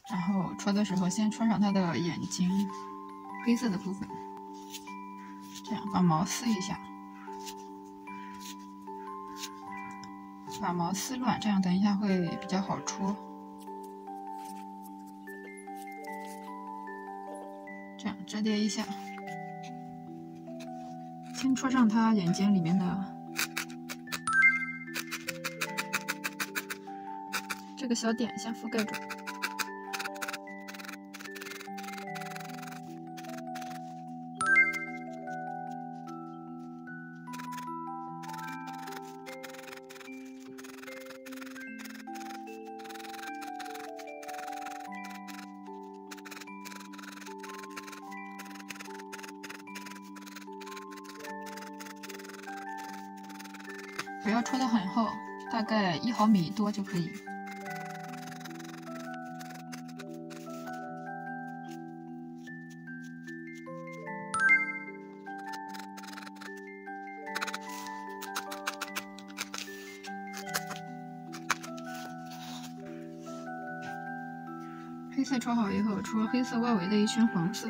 然后戳的时候先戳上它的眼睛黑色的部分，这样把毛撕一下，把毛撕乱，这样等一下会比较好戳。这样折叠一下，先戳上它眼睛里面的这个小点，先覆盖住。不要戳得很厚，大概1毫米多就可以。黑色戳好以后，戳黑色外围的一圈黄色。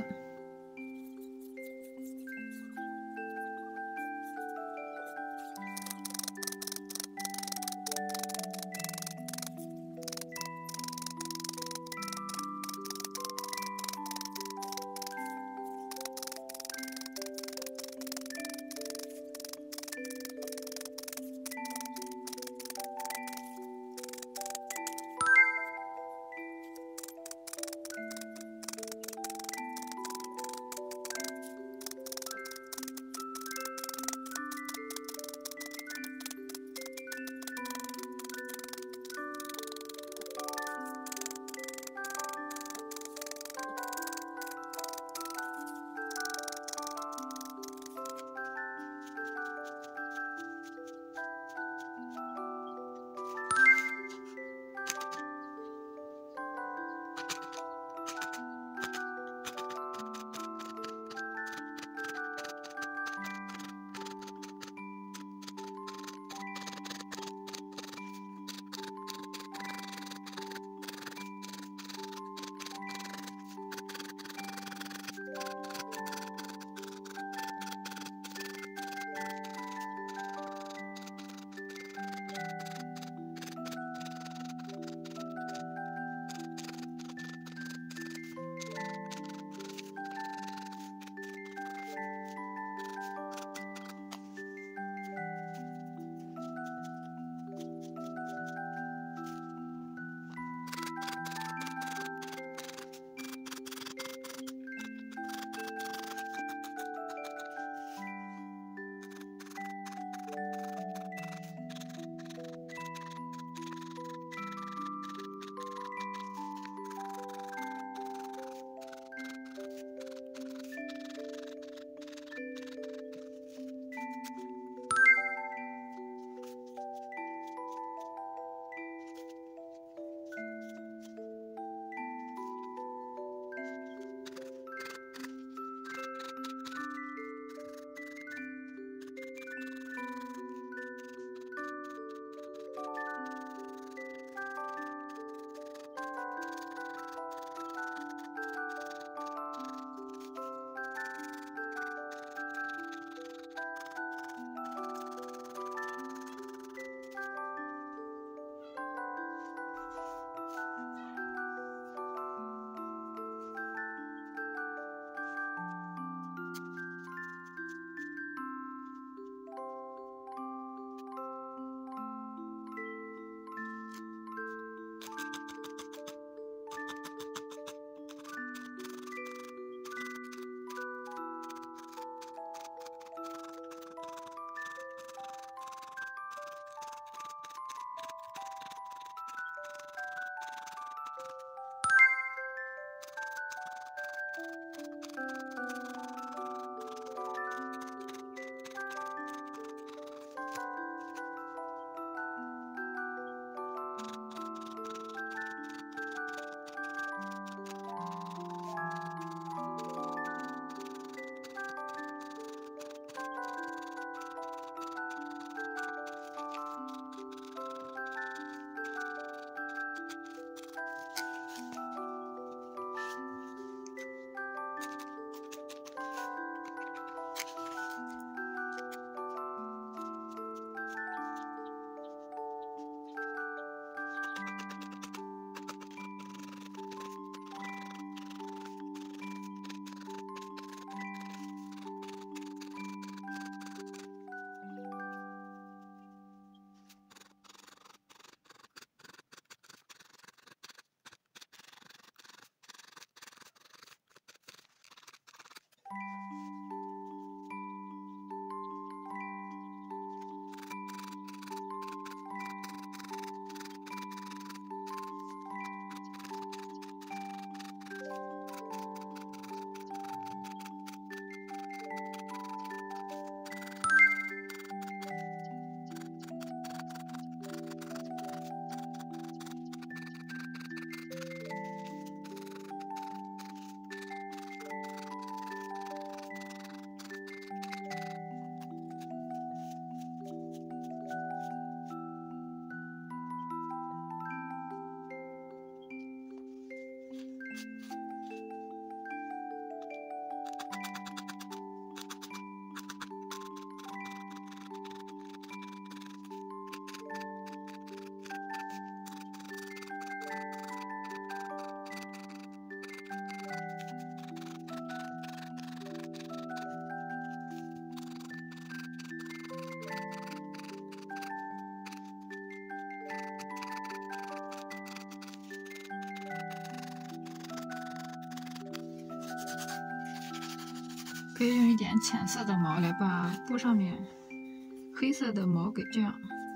可以用一点浅色的毛来把布上面黑色的毛给这样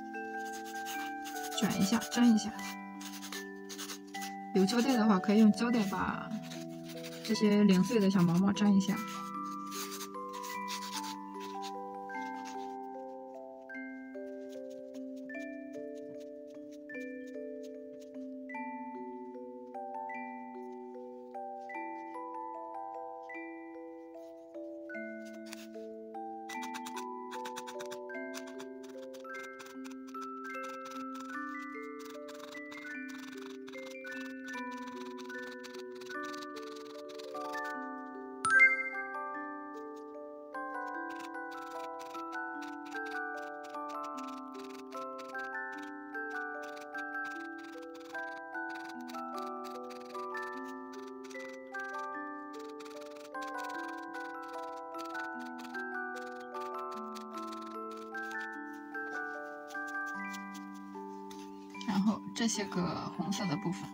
卷一下、粘一下。有胶带的话，可以用胶带把这些零碎的小毛毛粘一下。然后这些个红色的部分，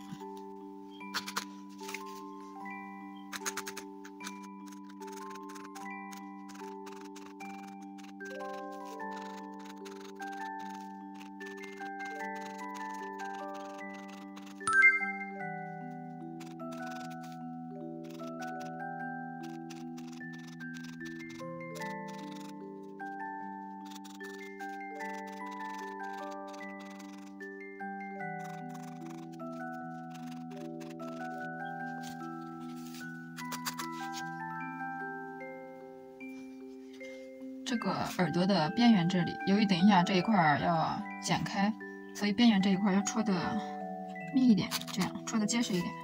这个耳朵的边缘这里，由于等一下这一块要剪开，所以边缘这一块要戳的密一点，这样戳的结实一点。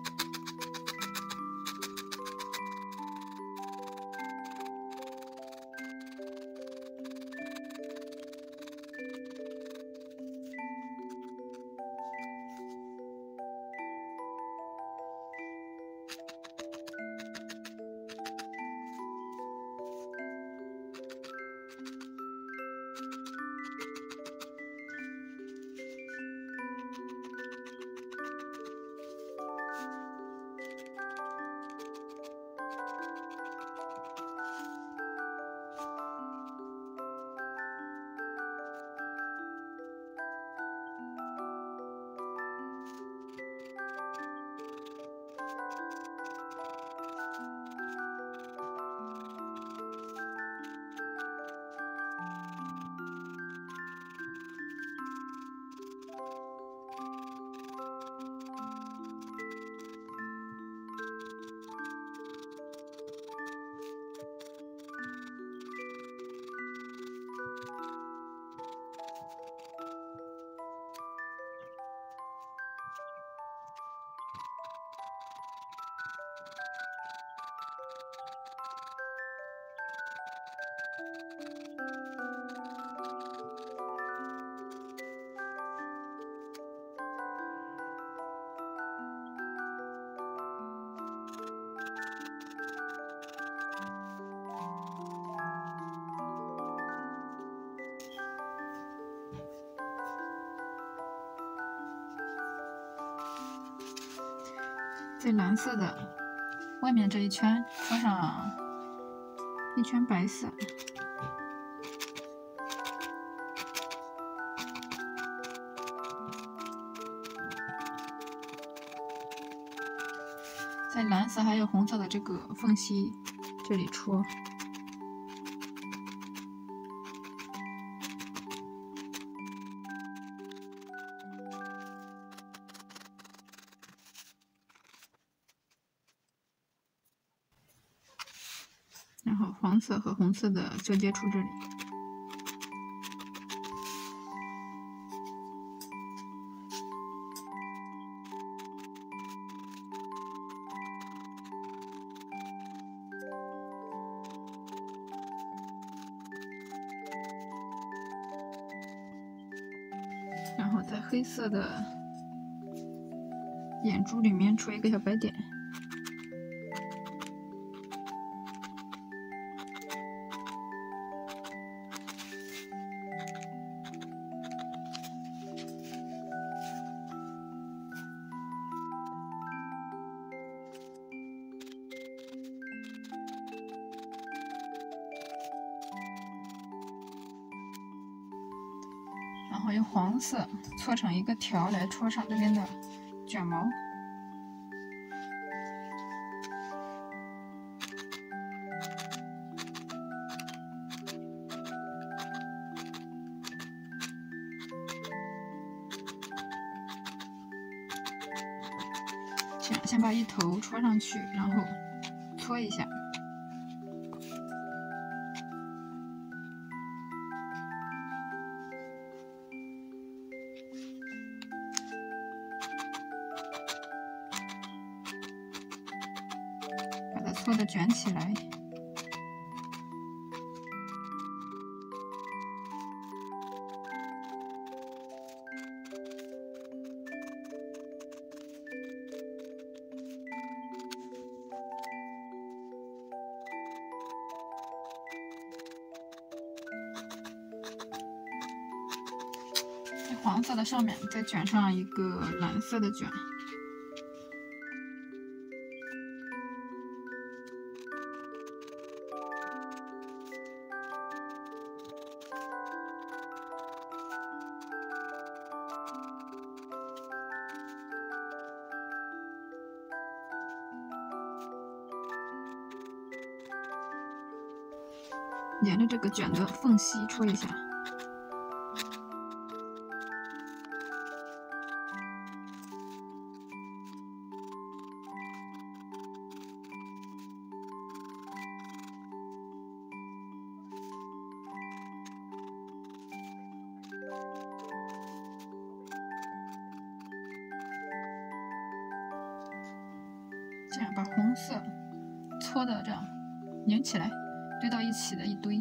在蓝色的外面这一圈戳上一圈白色，在蓝色还有红色的这个缝隙这里戳。然后黄色和红色的交接处这里，然后在黑色的眼珠里面戳一个小白点。 后用黄色搓成一个条来戳上这边的卷毛。这样，先把一头戳上去，然后搓一下。把它搓的卷起来。在黄色的上面再卷上一个蓝色的卷。沿着这个卷的缝隙戳一下。这样把红色搓的这样拧起来，堆到一起的一堆，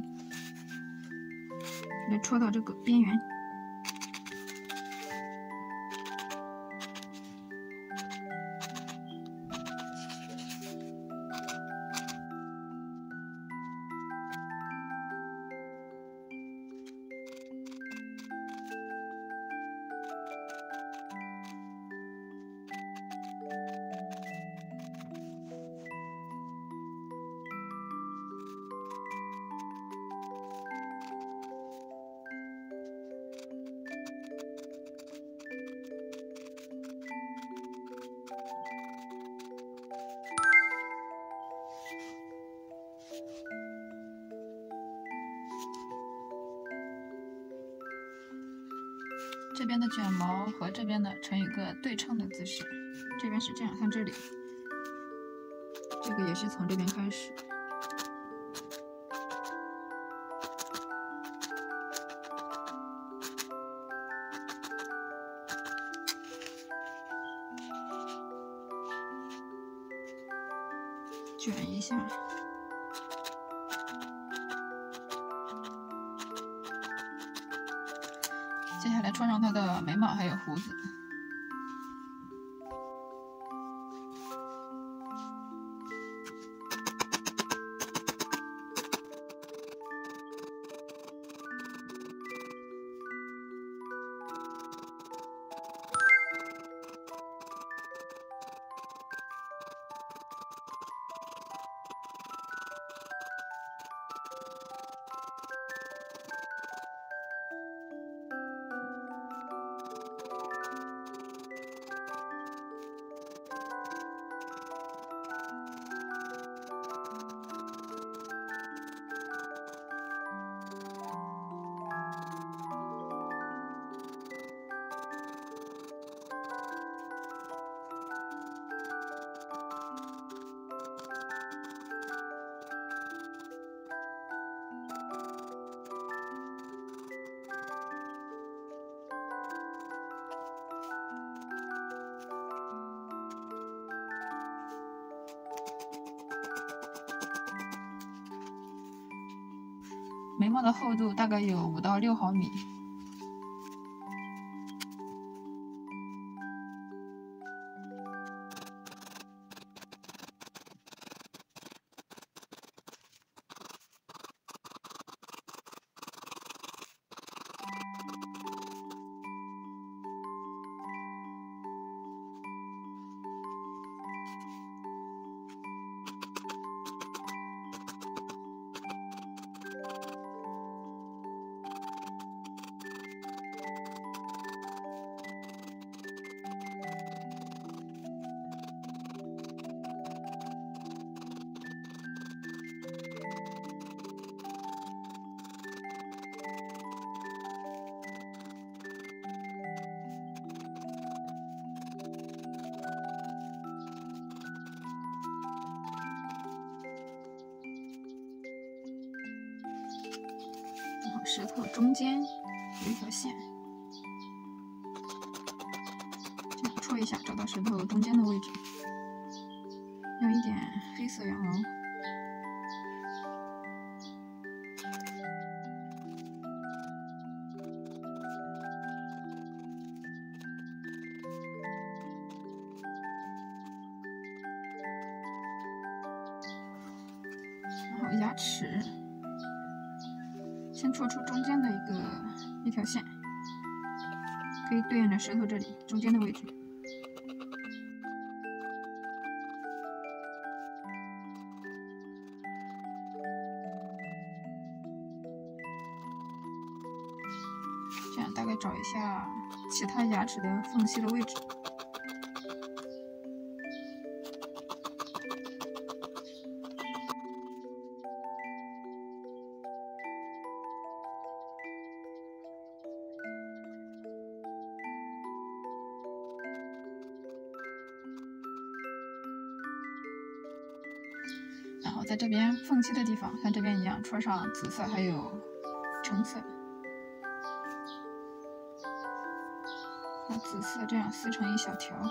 来戳到这个边缘。这边的卷毛和这边的成一个对称的姿势，这边是这样，像这里，这个也是从这边开始。卷一下。接下来戳上它的眉毛还有胡子。眉毛的厚度大概有5到6毫米。 石头中间有一条线，这样戳一下，找到石头中间的位置，用一点黑色羊毛。然后牙齿先戳出中间的一条线，可以对应着石头这里中间的位置。这样大概找一下其他牙齿的缝隙的位置。然后在这边缝隙的地方，像这边一样戳上紫色还有橙色，把紫色这样撕成一小条，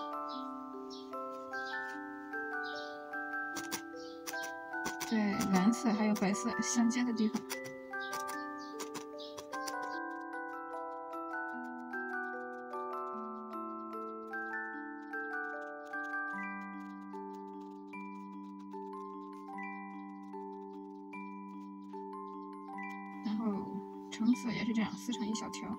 在蓝色还有白色相接的地方，然后橙色也是这样撕成一小条。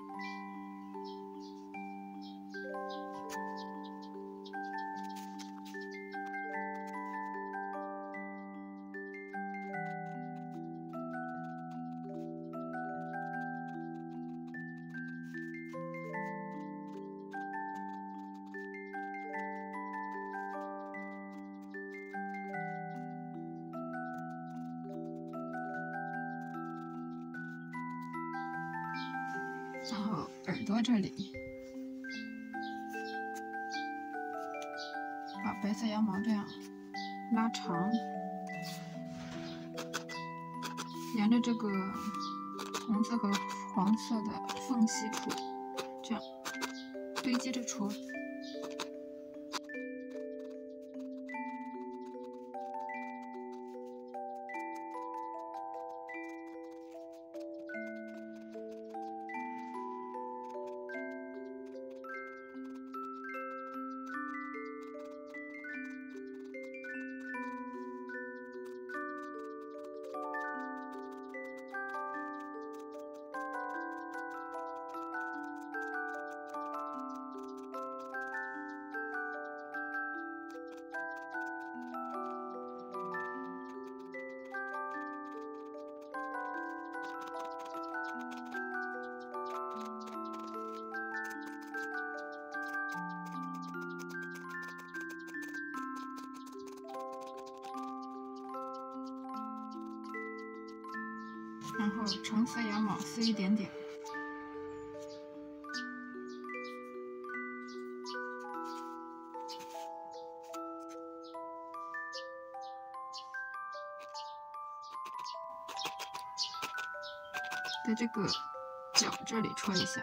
然后耳朵这里，把白色羊毛这样拉长，沿着这个红色和黄色的缝隙处，这样堆接着戳。然后橙色羊毛撕一点点，在这个角这里戳一下。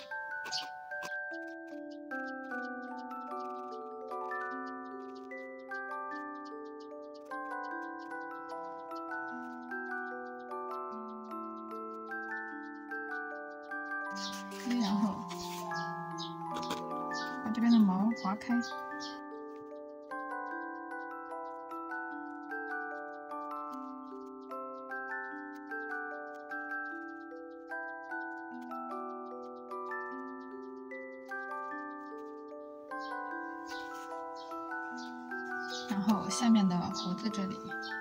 然后把这边的毛划开，然后下面的胡子这里，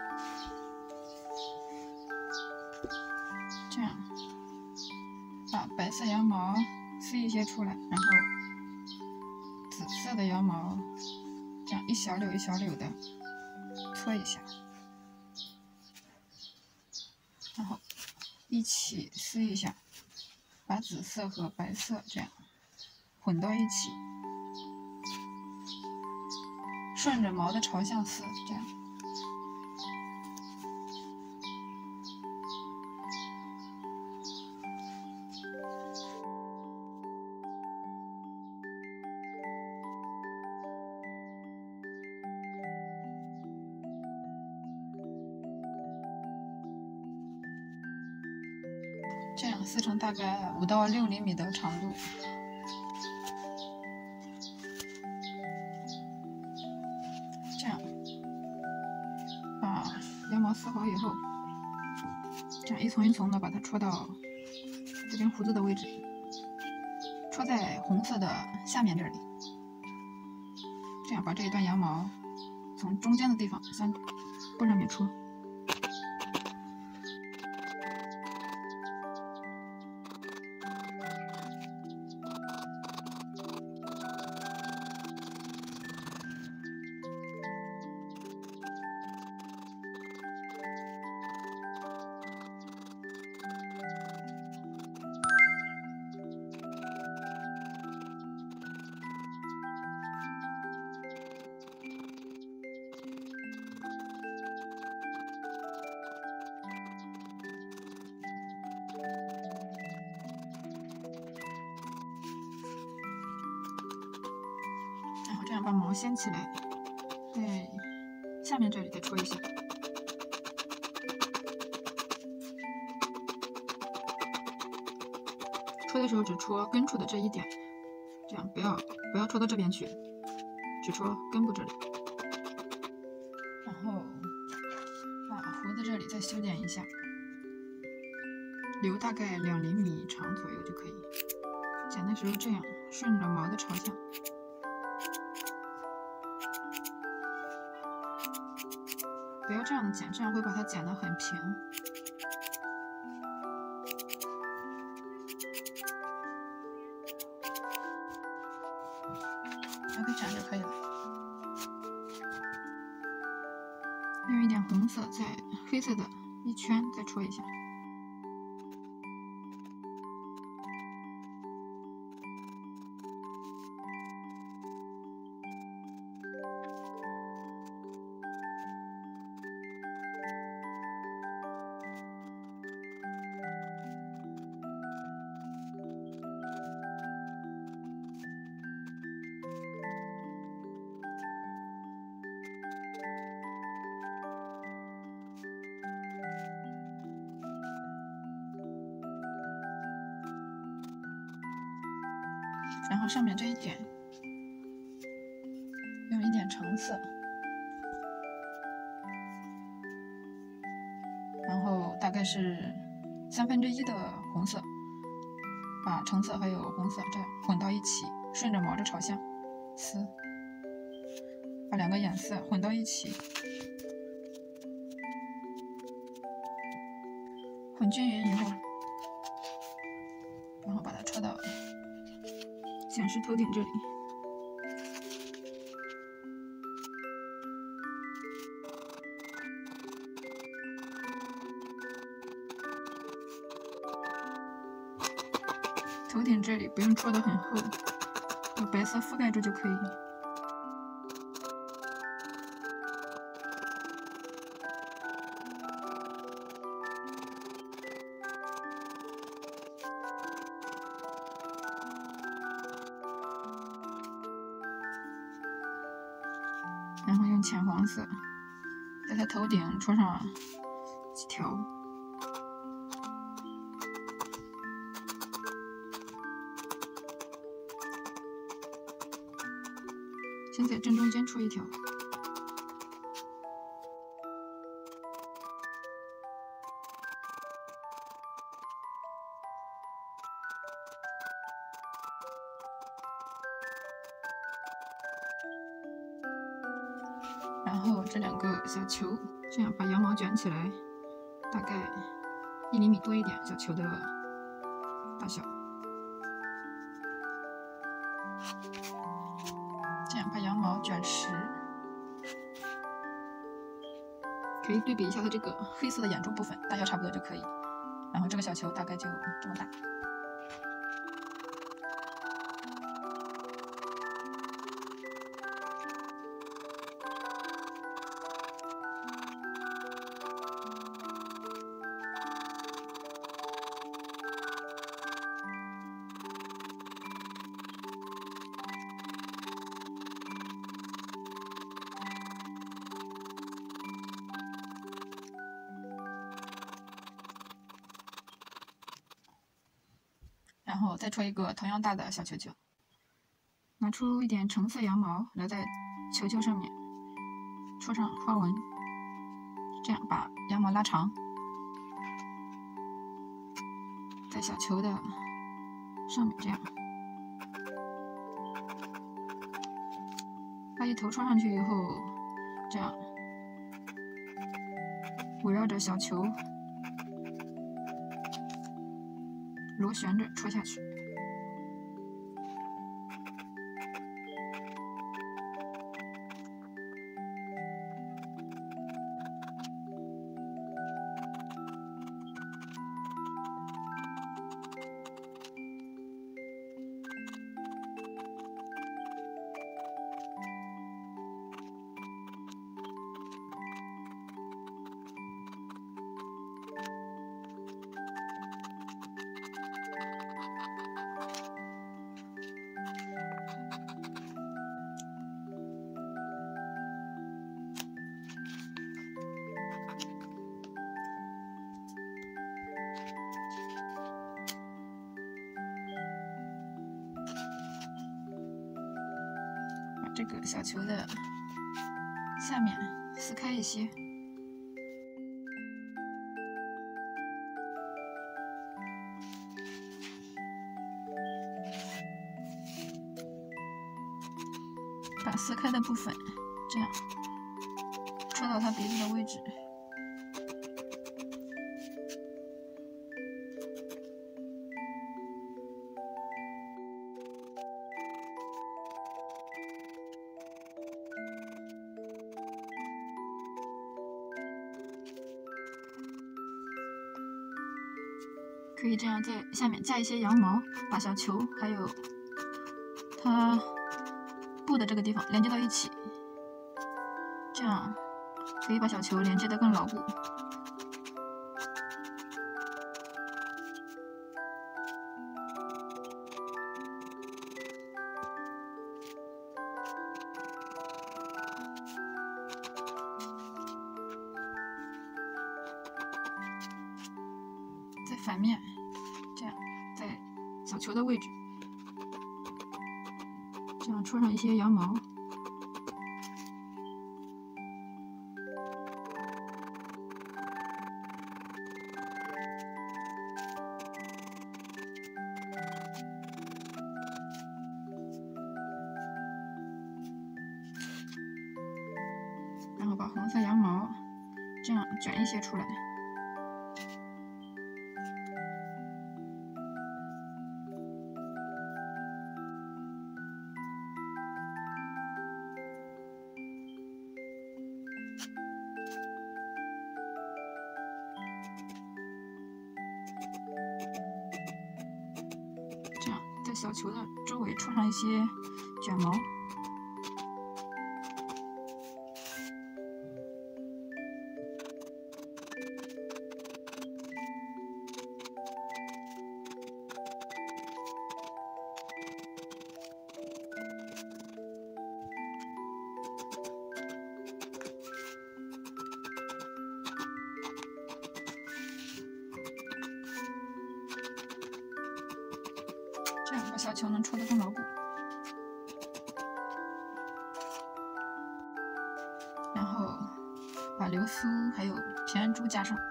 这样把白色羊毛撕一些出来，然后紫色的羊毛这样一小绺一小绺的搓一下，然后一起撕一下，把紫色和白色这样混到一起，顺着毛的朝向撕，这样。 样撕成大概5到6厘米的长度。这样把羊毛撕好以后，这样一层一层的把它戳到这边胡子的位置，戳在红色的下面这里。这样把这一段羊毛从中间的地方向布上面戳。然后这样把毛掀起来，在下面这里再戳一下。戳的时候只戳根处的这一点，这样不要戳到这边去，只戳根部这里。然后把胡子这里再修剪一下，留大概2厘米长左右就可以。剪的时候这样顺着毛的朝向。不要这样剪，这样会把它剪得很平。拿个剪就可以了。用一点红色在黑色的一圈再戳一下。然后上面这一点用一点橙色，然后大概是1/3的红色，把橙色还有红色这样混到一起，顺着毛的朝向撕，把2个颜色混到一起，混均匀以后，然后把它戳到显示头顶这里。头顶这里不用戳得很厚，有白色覆盖住就可以。然后用浅黄色在它头顶戳上几条，先在正中间戳一条，然后这2个小球，这样把羊毛卷起来，大概1厘米多一点，小球的大小。这样把羊毛卷实，可以对比一下它这个黑色的眼珠部分，大小差不多就可以。然后这个小球大概就这么大。 然后再戳一个同样大的小球球，拿出一点橙色羊毛，来在球球上面戳上花纹，这样把羊毛拉长，在小球的上面这样，把一头戳上去以后，这样围绕着小球螺旋着戳下去。把这个小球的下面撕开一些，把撕开的部分这样戳到它鼻子的位置。可以这样在下面加一些羊毛，把小球还有它布的这个地方连接到一起，这样可以把小球连接得更牢固。在反面，这样在小球的位置，这样戳上一些羊毛。然后把红色羊毛这样卷一些出来。这样在小球的周围戳上一些卷毛。这样把小球能戳得更牢固，然后把流苏还有平安珠加上，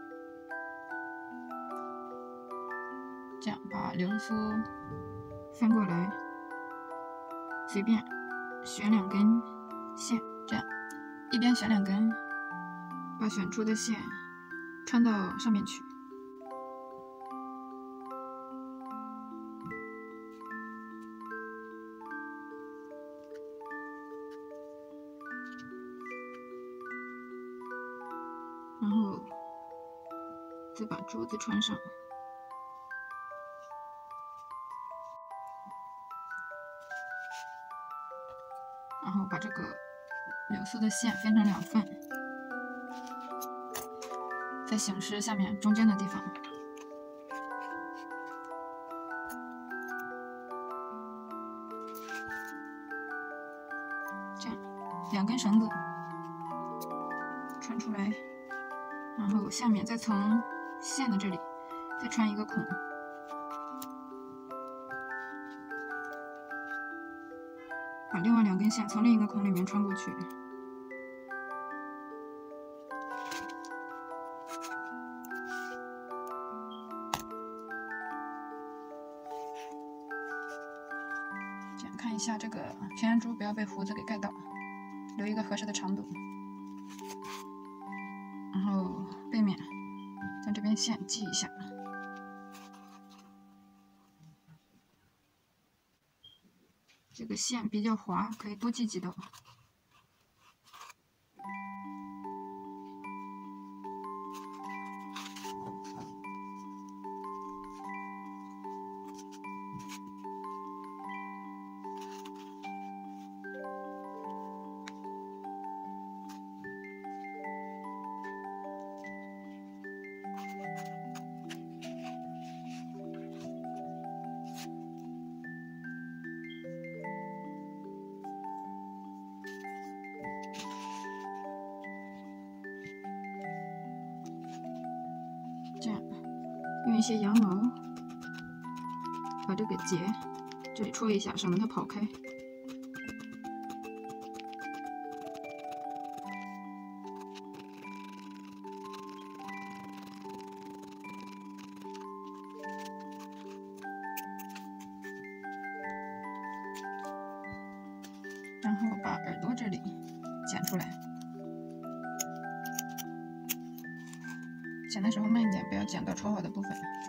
这样把流苏翻过来，随便选2根线，这样一边选2根，把选出的线穿到上面去。然后再把珠子穿上，然后把这个流苏的线分成2份，在醒狮下面中间的地方，这样2根绳子穿出来。然后下面再从线的这里再穿一个孔， 另外2根线从另一个孔里面穿过去。这样看一下这个平安珠不要被胡子给盖到，留一个合适的长度。然后背面将这边线系一下。这个线比较滑，可以多系几道。这样，用一些羊毛把这个结这里戳一下，省得它跑开。然后把耳朵这里剪出来。剪的时候慢一点，不要剪到戳好的部分。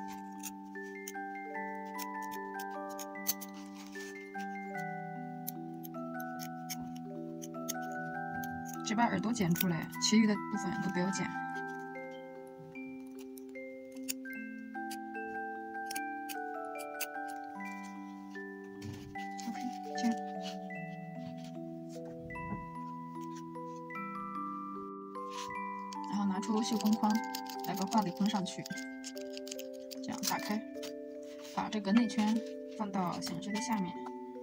只把耳朵剪出来，其余的部分都不要剪。OK， 这样。然后拿出绣工框，来把画给封上去。这样打开，把这个内圈放到显示的下面，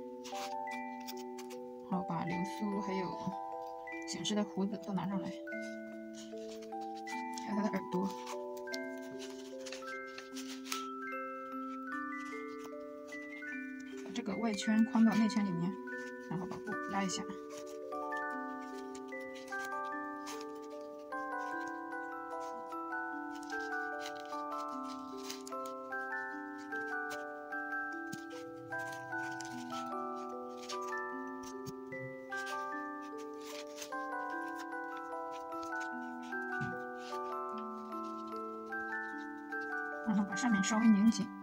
然后把流苏还有显示的胡子都拿上来，还有它的耳朵。把这个外圈框到内圈里面，然后把布拉一下。然后把上面稍微拧紧，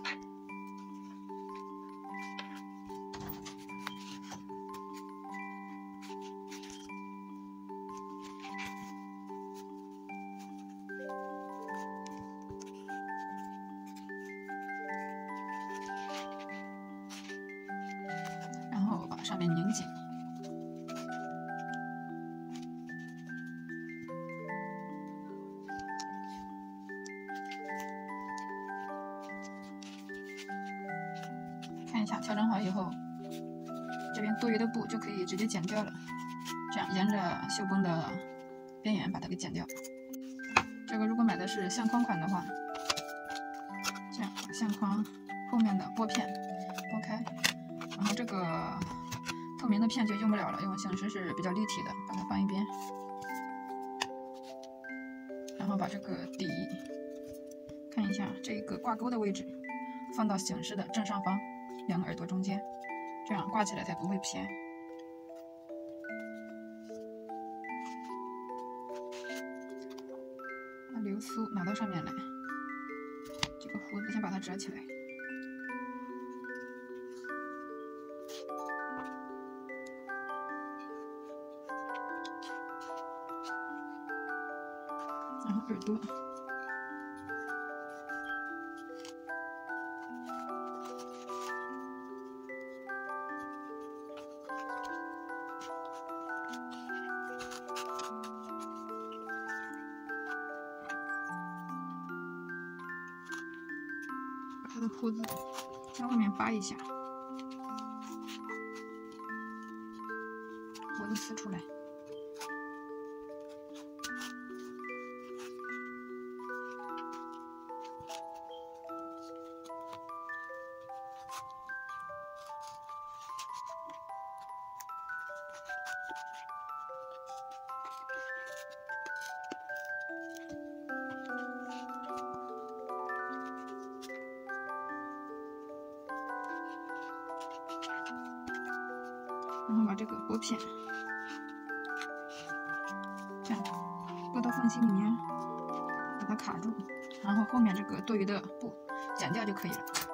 然后把上面拧紧。看一下调整好以后，这边多余的布就可以直接剪掉了。这样沿着绣工的边缘把它给剪掉。这个如果买的是相框款的话，这样把相框后面的拨片拨开，然后这个透明的片就用不了了，因为形式是比较立体的，把它放一边。然后把这个底看一下这个挂钩的位置，放到形式的正上方，2个耳朵中间，这样挂起来才不会偏。把流苏拿到上面来，这个胡子先把它折起来。然后耳朵。它的胡子向外面扒一下，胡子撕出来。 然后把这个拨片，这样拨到缝隙里面，把它卡住，然后后面这个多余的布剪掉就可以了。